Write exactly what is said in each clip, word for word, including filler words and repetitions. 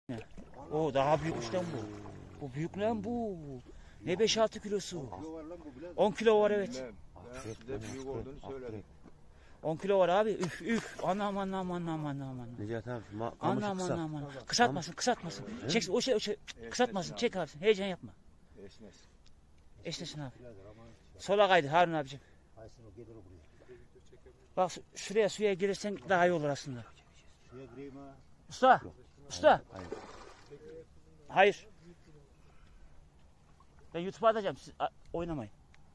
O daha büyükmüş lan bu. Bu büyük lan bu. Ne beş altı kilosu. on kilo var evet. Size büyük olduğunu söyledim. on kilo var abi. Üf üf. Anam anam anam anam anam. Necati abi ma Anam kısa. anam anam. Kısaltmasın kısaltmasın. Çek o şey o şey kısaltmasın. Çek abi. Heyecan yapma. Esnesin. Esnesin abi. Sola kaydı Harun abicim. Bak şuraya suya girersen daha iyi olur aslında. Usta. Usta. Hayır. Ben YouTube'a atacağım. Siz oynamayın.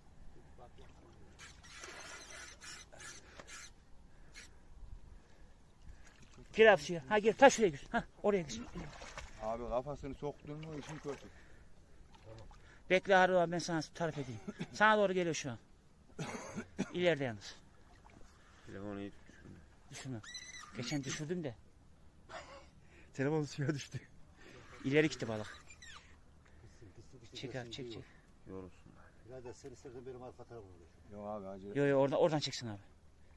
Gir abi suya. Ha gir. Ta şuraya gir. Ha oraya gir. Abi kafasını soktun mu işin kötü. Bekle Harun abi ben sana tarif edeyim. Sana doğru geliyor şu an. İleride yalnız. Telefonu iyi tut. Şunu. Geçen düşürdüm de. Telefon suya düştü. İleri gitti balık. Çek abi çek çek. Yorulsun. Biraz da seni sırtın benim arka tarafıma geç. Yok abi acele. Yo yo oradan oradan çeksin abi.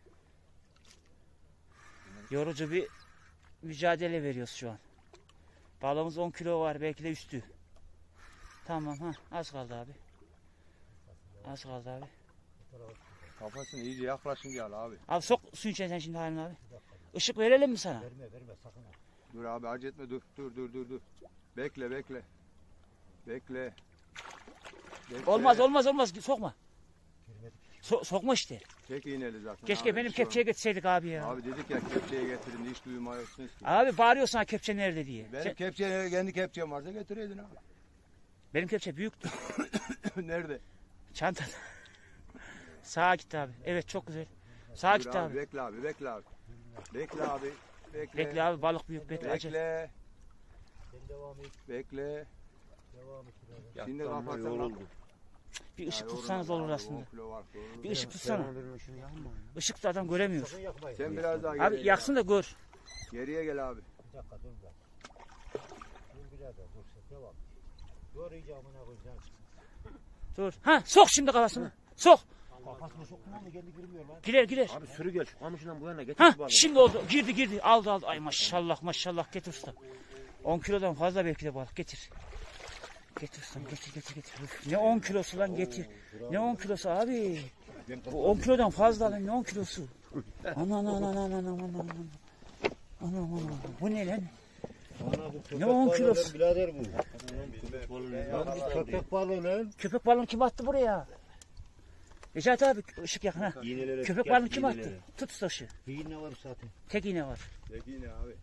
Yorucu bir mücadele veriyoruz şu an. Balığımız on kilo var belki de üstü. Tamam ha az kaldı abi. Az kaldı abi. Kafasını iyice yaklaşın gel abi. Abi sok suyun içine sen şimdi Harun abi. Işık verelim mi sana? Verme verme sakın. Dur abi acele etme dur dur dur dur dur. Bekle bekle. Bekle. Bekle. Olmaz olmaz olmaz sokma. So sokma işte. Tek iğneli zaten. Keşke abi, benim bir şey kepçeye getirseydik abi ya. olmaz. Abi dedik ya kepçeye getirin hiç duymuyorsunuz ki. Abi bağırıyorsun sana kepçe nerede diye. Benim Sen- kepçe kendi kepçem varsa getireydin abi. benim kepçe büyüktü. Nerede? Çantada. Sağa gitti abi. Evet çok güzel. Sağa Dur gitti abi, abi. Bekle abi bekle abi. Bekle abi. Bekle. Bekle abi balık büyük bekle. Acele. Bekle. Sen devam et. Bekle. Devam et. Şimdi Yattı ama kapatsana. yoruldu. Bir ışık Ya, tutsanız yorulma olur abi, aslında. on kilo var, doğru. Bir ışık tutsana. Telefonu verin ışını yakma. Işık da adam göremiyor. Sakın yakmayın. Sen biraz daha geriye Abi gel. yaksın da gör. Geriye gel abi. Bir dakika dur bir dakika. Dur birader dur sen devam. Dur iyice amına koyacağım. Dur. Ha sok şimdi kafasını. Sok. Kafasına soktum ama kendi girmiyor lan. Girer girer. Abi sürü gel şu kamışından bu yana getir Ha şu balığı. şimdi oldu. Girdi girdi. Aldı aldı. Ay maşallah maşallah getir usta. on kilodan fazla belki de balık getir. Getir ustam getir getir getir. Üf, ne on kilosu lan getir. Ne on kilosu abi. Bu on kilodan fazla lan ne on kilosu. Aman aman aman aman aman aman. Aman aman. Bu ne lan? Ne on kilosu? Birader bu. Balığı Lan bu köpek balığı lan. Köpek balığını kim attı buraya? Necati abi ışık yakın ha. İğnelere Köpek gel, balığını kim iğnelere. attı? Tut usta ışığı. Bir iğne var zaten. Tek iğne var. Peki ne abi?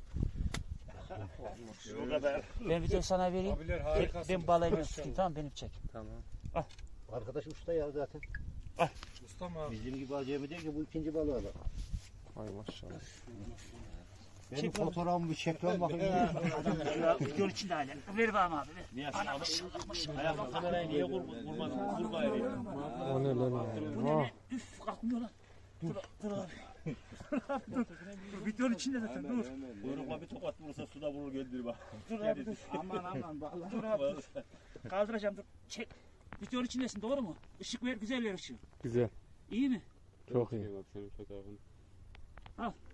O kadar. Ben bir de sana vereyim. Abiler Ben, harikasınız. ben balığını tutayım tamam benim çek. Tamam. Arkadaş usta ya zaten. Usta mı abi? Bizim gibi acemi değil ki bu ikinci balığı da. Ay maşallah. Benim Çek lan. fotoğrafımı bir çek lan bakayım. Videonun içinde hala. Ver bana abi ver. Niye aşağı Ayağımda kamerayı niye vurmadın? Vur bari. O ne lan? Bu ne lan? Üf kalkmıyor lan. Dur, dur abi. dur, dur. Videonun içinde zaten dur. Kuyrukla bir tokat vurursa suda vurur geldir bak. Dur abi dur. Aman aman bak. Dur abi dur. Kaldıracağım dur. Çek. Videonun içindesin doğru mu? Işık ver güzel ver ışığı. Güzel. İyi mi? Çok iyi. Al